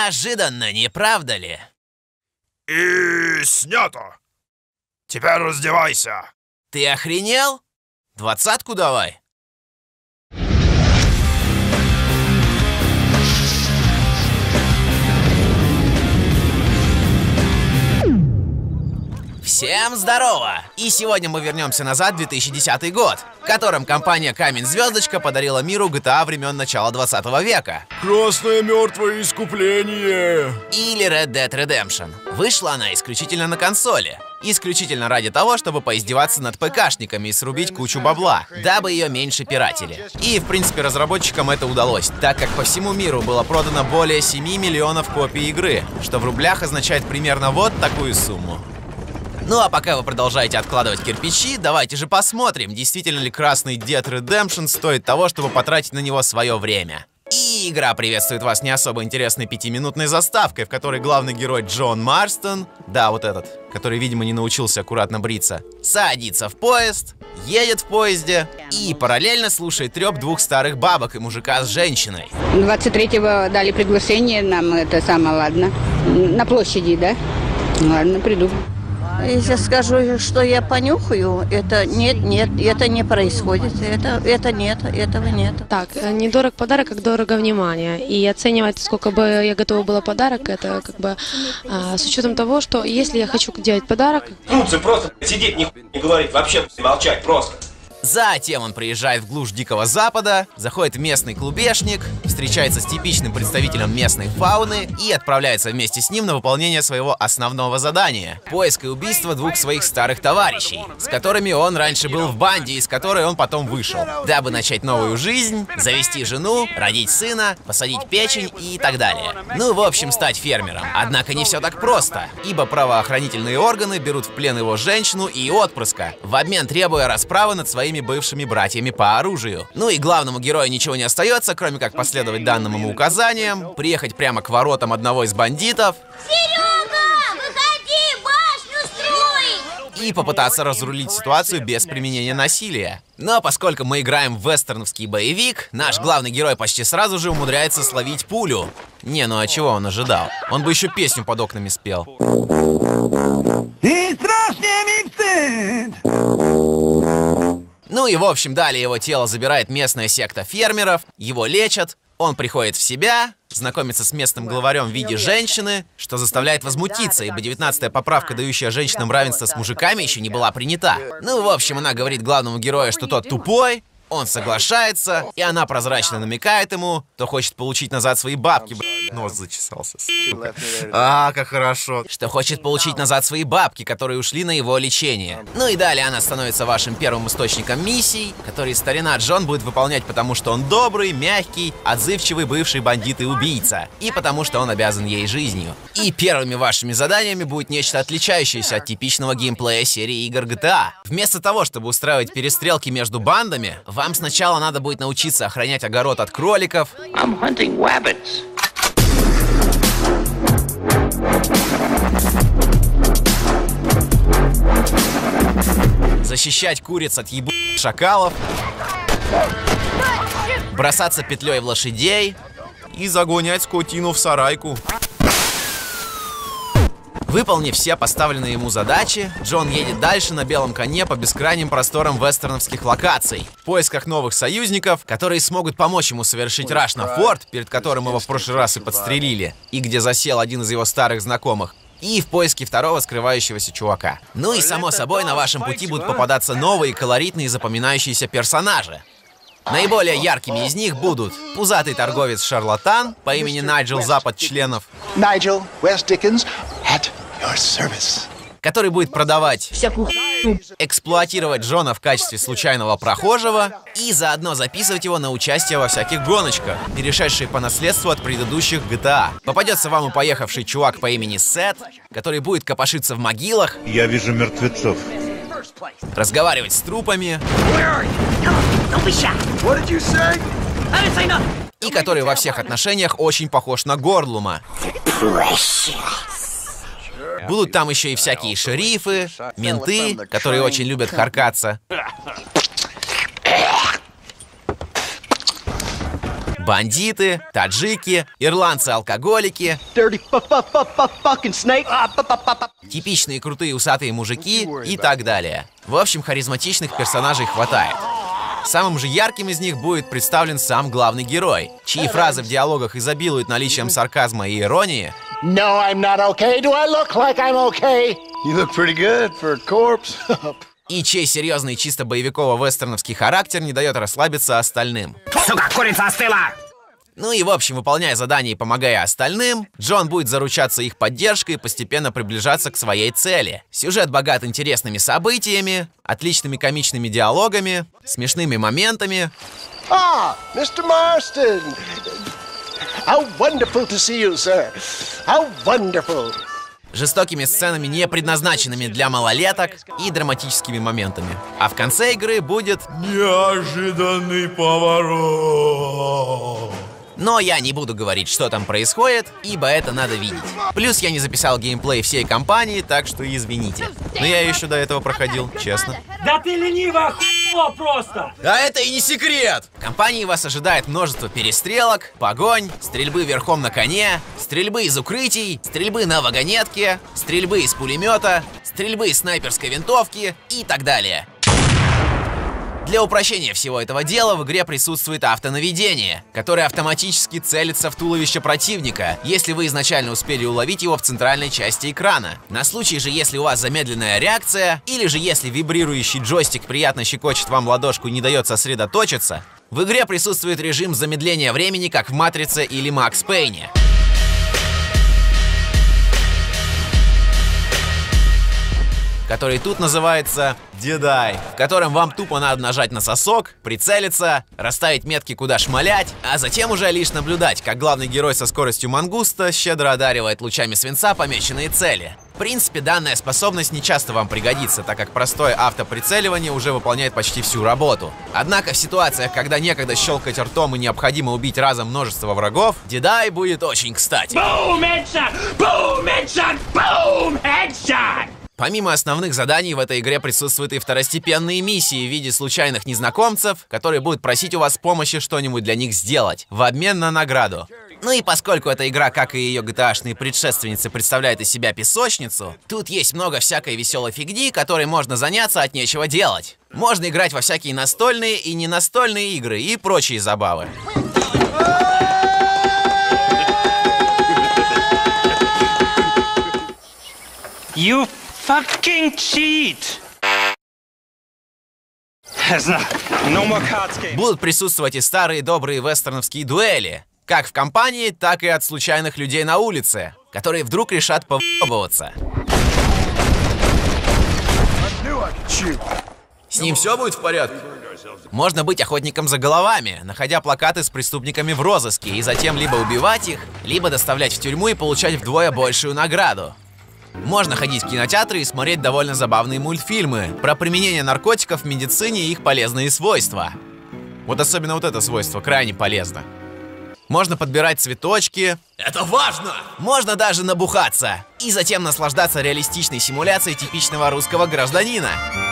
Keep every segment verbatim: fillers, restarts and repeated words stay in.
Неожиданно, не правда ли? И снято. Теперь раздевайся. Ты охренел? Двадцатку давай. Всем здорово! И сегодня мы вернемся назад в две тысячи десятый год, в котором компания Камень-Звездочка подарила миру джи ти эй времен начала двадцатого века. Красное мертвое искупление. Или Red Dead Redemption. Вышла она исключительно на консоли. Исключительно ради того, чтобы поиздеваться над ПКшниками и срубить кучу бабла, дабы ее меньше пиратели. И, в принципе, разработчикам это удалось, так как по всему миру было продано более семи миллионов копий игры, что в рублях означает примерно вот такую сумму. Ну а пока вы продолжаете откладывать кирпичи, давайте же посмотрим, действительно ли красный Dead Redemption стоит того, чтобы потратить на него свое время. И игра приветствует вас не особо интересной пятиминутной заставкой, в которой главный герой Джон Марстон, да, вот этот, который, видимо, не научился аккуратно бриться, садится в поезд, едет в поезде и параллельно слушает трёп двух старых бабок и мужика с женщиной. двадцать третьего дали приглашение нам, это самое, ладно, на площади, да? Ладно, приду. Если скажу, что я понюхаю, это нет, нет, это не происходит, это, это нет, этого нет. Так, не дорог подарок, как дорого внимание. И оценивать, сколько бы я готова была подарок, это как бы а, с учетом того, что если я хочу делать подарок... Ну, ты просто сидеть, не, не говорить, вообще молчать просто. Затем он приезжает в глушь Дикого Запада, заходит в местный клубешник, встречается с типичным представителем местной фауны и отправляется вместе с ним на выполнение своего основного задания – поиск и убийство двух своих старых товарищей, с которыми он раньше был в банде и с которой он потом вышел, дабы начать новую жизнь, завести жену, родить сына, посадить печень и так далее. Ну, в общем, стать фермером. Однако не все так просто, ибо правоохранительные органы берут в плен его женщину и отпрыска, в обмен требуя расправы над своими бывшими братьями по оружию. Ну и главному герою ничего не остается, кроме как последовать данным ему указаниям, приехать прямо к воротам одного из бандитов. Серега, выходи, башню строить! И попытаться разрулить ситуацию без применения насилия. Но поскольку мы играем в вестерновский боевик, наш главный герой почти сразу же умудряется словить пулю. Не, ну а чего он ожидал? Он бы еще песню под окнами спел. И страшный миксит! Ну и в общем, далее его тело забирает местная секта фермеров, его лечат, он приходит в себя, знакомится с местным главарем в виде женщины, что заставляет возмутиться, ибо девятнадцатая поправка, дающая женщинам равенство с мужиками, еще не была принята. Ну, в общем, она говорит главному герою, что тот тупой, он соглашается, и она прозрачно намекает ему, то хочет получить назад свои бабки. Нос зачесался. А, как хорошо. Что хочет получить назад свои бабки, которые ушли на его лечение. Ну и далее она становится вашим первым источником миссий, который старина Джон будет выполнять, потому что он добрый, мягкий, отзывчивый бывший бандит и убийца. И потому что он обязан ей жизнью. И первыми вашими заданиями будет нечто отличающееся от типичного геймплея серии игр джи ти эй. Вместо того, чтобы устраивать перестрелки между бандами, вам сначала надо будет научиться охранять огород от кроликов. I'm hunting rabbits. Защищать куриц от ебу шакалов. Бросаться петлей в лошадей. И загонять скотину в сарайку. Выполнив все поставленные ему задачи, Джон едет дальше на белом коне по бескрайним просторам вестерновских локаций, в поисках новых союзников, которые смогут помочь ему совершить раш на форт, перед которым его в прошлый раз и подстрелили, и где засел один из его старых знакомых, и в поиске второго скрывающегося чувака. Ну и само собой на вашем пути будут попадаться новые колоритные запоминающиеся персонажи. Наиболее яркими из них будут пузатый торговец-шарлатан по имени Найджел Запад членов, Найджел Уэст Диккенс at your service, который будет продавать всякую хуйню, эксплуатировать Джона в качестве случайного прохожего и заодно записывать его на участие во всяких гоночках, перешедшие по наследству от предыдущих джи ти эй. Попадется вам и поехавший чувак по имени Сет, который будет копошиться в могилах. Я вижу мертвецов. Разговаривать с трупами. И который во всех отношениях очень похож на Горлума. Будут там еще и всякие шерифы, менты, которые очень любят харкаться. бандиты, таджики, ирландцы-алкоголики, типичные крутые усатые мужики и так далее. В общем, харизматичных персонажей хватает. Самым же ярким из них будет представлен сам главный герой, чьи фразы в диалогах изобилуют наличием сарказма и иронии. No, I'm not okay. Do I look like I'm okay? You look pretty good for a corpse. И чей серьезный чисто боевиково-вестерновский характер не дает расслабиться остальным. Сука, курица остыла! Ну и в общем, выполняя задания и помогая остальным, Джон будет заручаться их поддержкой и постепенно приближаться к своей цели. Сюжет богат интересными событиями, отличными комичными диалогами, смешными моментами. Ah, мистер Marston. How wonderful to see you, sir. How wonderful. Жестокими сценами, не предназначенными для малолеток, и драматическими моментами. А в конце игры будет Неожиданный поворот. Но я не буду говорить, что там происходит, ибо это надо видеть. Плюс я не записал геймплей всей кампании, так что извините. Но я еще до этого проходил, честно. Да ты ленивая хуйня просто! А это и не секрет! В кампании вас ожидает множество перестрелок, погонь, стрельбы верхом на коне, стрельбы из укрытий, стрельбы на вагонетке, стрельбы из пулемета, стрельбы из снайперской винтовки и так далее. Для упрощения всего этого дела в игре присутствует автонаведение, которое автоматически целится в туловище противника, если вы изначально успели уловить его в центральной части экрана. На случай же, если у вас замедленная реакция, или же если вибрирующий джойстик приятно щекочет вам ладошку и не дает сосредоточиться, в игре присутствует режим замедления времени, как в Матрице или Макс Пейне. Который тут называется Дедай, в котором вам тупо надо нажать на сосок, прицелиться, расставить метки куда шмалять, а затем уже лишь наблюдать, как главный герой со скоростью мангуста щедро одаривает лучами свинца помеченные цели. В принципе, данная способность не часто вам пригодится, так как простое автоприцеливание уже выполняет почти всю работу. Однако в ситуациях, когда некогда щелкать ртом и необходимо убить разом множество врагов, Дедай будет очень кстати. Boom, headshot! Boom, headshot! Boom, headshot! Помимо основных заданий в этой игре присутствуют и второстепенные миссии в виде случайных незнакомцев, которые будут просить у вас помощи что-нибудь для них сделать, в обмен на награду. Ну и поскольку эта игра, как и ее джи ти эй-шные предшественницы, представляет из себя песочницу, тут есть много всякой веселой фигни, которой можно заняться от нечего делать. Можно играть во всякие настольные и ненастольные игры и прочие забавы. You fucking cheat! No more cards game. Будут присутствовать и старые добрые вестерновские дуэли, как в компании, так и от случайных людей на улице, которые вдруг решат повъебываться. С ним все будет в порядке? Можно быть охотником за головами, находя плакаты с преступниками в розыске, и затем либо убивать их, либо доставлять в тюрьму и получать вдвое большую награду. Можно ходить в кинотеатры и смотреть довольно забавные мультфильмы про применение наркотиков в медицине и их полезные свойства. Вот особенно вот это свойство крайне полезно. Можно подбирать цветочки. Это важно! Можно даже набухаться. И затем наслаждаться реалистичной симуляцией типичного русского гражданина.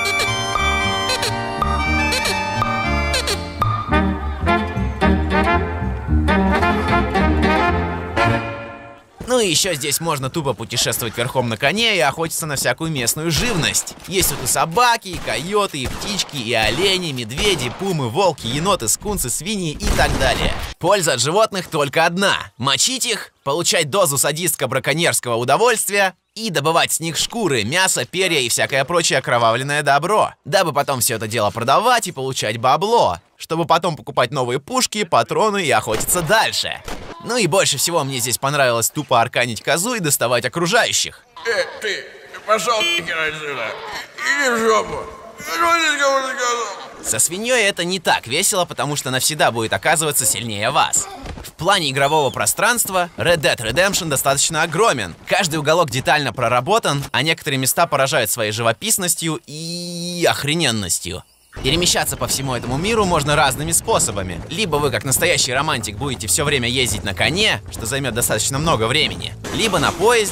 Ну и еще здесь можно тупо путешествовать верхом на коне и охотиться на всякую местную живность. Есть тут и собаки, и койоты, и птички, и олени, медведи, пумы, волки, еноты, скунсы, свиньи и так далее. Польза от животных только одна. Мочить их, получать дозу садистско-браконьерского удовольствия и добывать с них шкуры, мясо, перья и всякое прочее окровавленное добро, дабы потом все это дело продавать и получать бабло, чтобы потом покупать новые пушки, патроны и охотиться дальше. Ну и больше всего мне здесь понравилось тупо арканить козу и доставать окружающих. Э, ты, пошел нахер отсюда. Иди в жопу. Что здесь кому сказал? Со свиньей это не так весело, потому что она всегда будет оказываться сильнее вас. В плане игрового пространства Red Dead Redemption достаточно огромен. Каждый уголок детально проработан, а некоторые места поражают своей живописностью и охрененностью. Перемещаться по всему этому миру можно разными способами. Либо вы, как настоящий романтик, будете все время ездить на коне, что займет достаточно много времени, либо на поезде,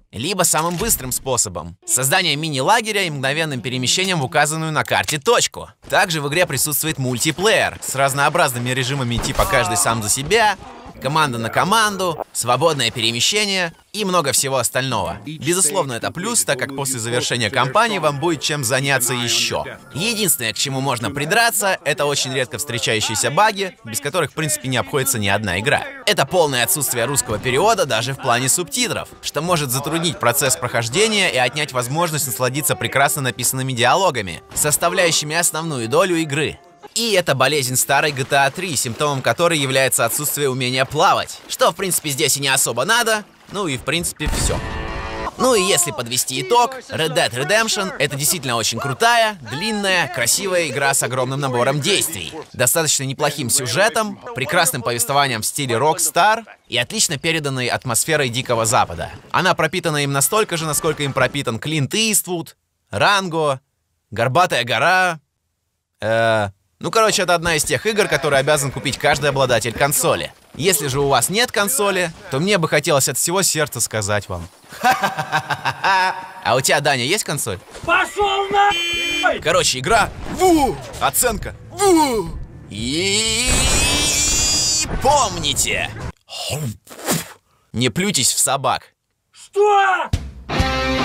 либо самым быстрым способом — создание мини-лагеря и мгновенным перемещением в указанную на карте точку. Также в игре присутствует мультиплеер с разнообразными режимами типа «каждый сам за себя», команда на команду, свободное перемещение и много всего остального. Безусловно, это плюс, так как после завершения кампании вам будет чем заняться еще. Единственное, к чему можно придраться, это очень редко встречающиеся баги, без которых, в принципе, не обходится ни одна игра. Это полное отсутствие русского перевода даже в плане субтитров, что может затруднить процесс прохождения и отнять возможность насладиться прекрасно написанными диалогами, составляющими основную долю игры. И это болезнь старой джи ти эй три, симптомом которой является отсутствие умения плавать. Что, в принципе, здесь и не особо надо. Ну и, в принципе, все. Ну и если подвести итог, Red Dead Redemption — это действительно очень крутая, длинная, красивая игра с огромным набором действий, достаточно неплохим сюжетом, прекрасным повествованием в стиле Rockstar и отлично переданной атмосферой Дикого Запада. Она пропитана им настолько же, насколько им пропитан Клинт Иствуд, Ранго, Горбатая гора... Э... Ну, короче, это одна из тех игр, которые обязан купить каждый обладатель консоли. Если же у вас нет консоли, то мне бы хотелось от всего сердца сказать вам. А у тебя, Даня, есть консоль? Пошел на... Короче, игра... Ву! Оценка... Ву! И... помните! Не плюйтесь в собак. Что?